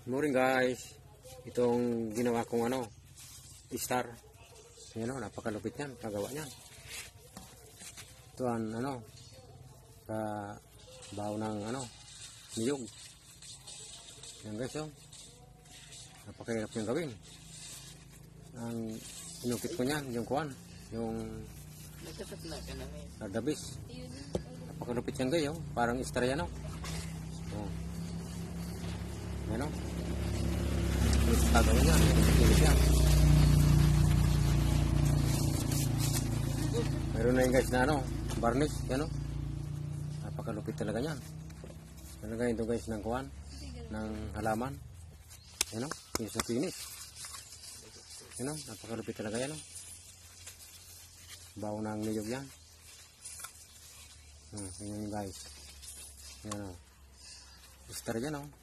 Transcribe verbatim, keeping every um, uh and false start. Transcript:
Morning guys, itong ginawa kong ano, star. Yan o, napakalupit yan, pagawa niyan. Ito ang ano, sa baho ng ano, niyog. Yan guys o, napakahirap niyang gawin. Ang inukit ko niyan, yung kuwan, yung ardabis. Napakalupit yan guys o, parang star yan o. Oh. Yan o. Gagawin niya, pilit yan. Meron na yun guys na ano, varnish, yan o. Napakalupit talaga yan. Nalagay ito guys ng kuwan, ng halaman. Yan o, pinis na pinis. Yan o, napakalupit talaga yan o. Baho ng niyog yan. Hmm, yan guys. Yan o. Star yan o.